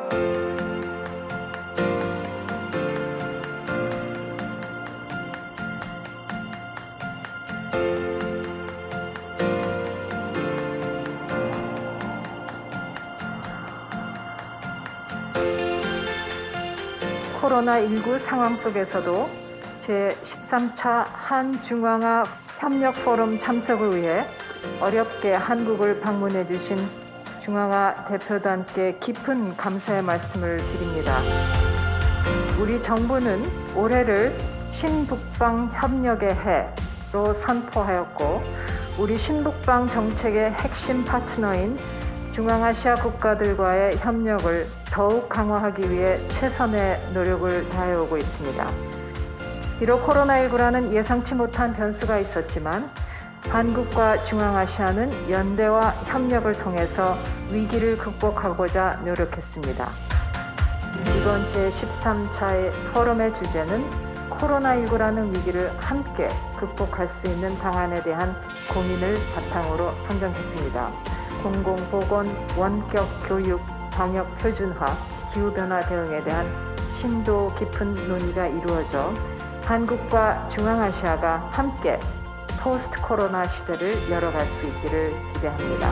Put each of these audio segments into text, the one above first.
코로나19 상황 속에서도 제13차 한중앙아 협력 포럼 참석을 위해 어렵게 한국을 방문해 주신 중앙아 대표단께 깊은 감사의 말씀을 드립니다. 우리 정부는 올해를 신북방 협력의 해로 선포하였고, 우리 신북방 정책의 핵심 파트너인 중앙아시아 국가들과의 협력을 더욱 강화하기 위해 최선의 노력을 다해오고 있습니다. 비록 코로나19라는 예상치 못한 변수가 있었지만 한국과 중앙아시아는 연대와 협력을 통해서 위기를 극복하고자 노력했습니다. 이번 제13차의 포럼의 주제는 코로나19라는 위기를 함께 극복할 수 있는 방안에 대한 고민을 바탕으로 선정했습니다. 공공보건, 원격 교육, 방역 표준화, 기후변화 대응에 대한 심도 깊은 논의가 이루어져 한국과 중앙아시아가 함께 포스트 코로나 시대를 열어갈 수 있기를 기대합니다.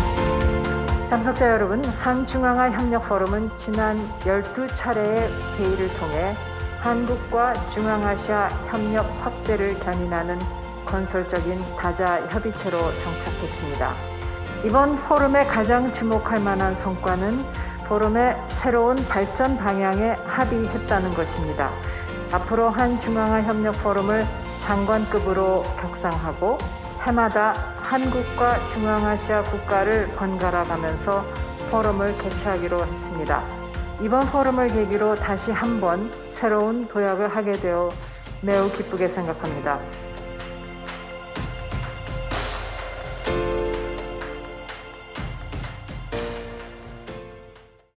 참석자 여러분, 한중앙아 협력 포럼은 지난 12차례의 회의를 통해 한국과 중앙아시아 협력 확대를 견인하는 건설적인 다자 협의체로 정착했습니다. 이번 포럼의 가장 주목할 만한 성과는 포럼의 새로운 발전 방향에 합의했다는 것입니다. 앞으로 한중앙아 협력 포럼을 장관급으로 격상하고 해마다 한국과 중앙아시아 국가를 번갈아 가면서 포럼을 개최하기로 했습니다. 이번 포럼을 계기로 다시 한번 새로운 도약을 하게 되어 매우 기쁘게 생각합니다.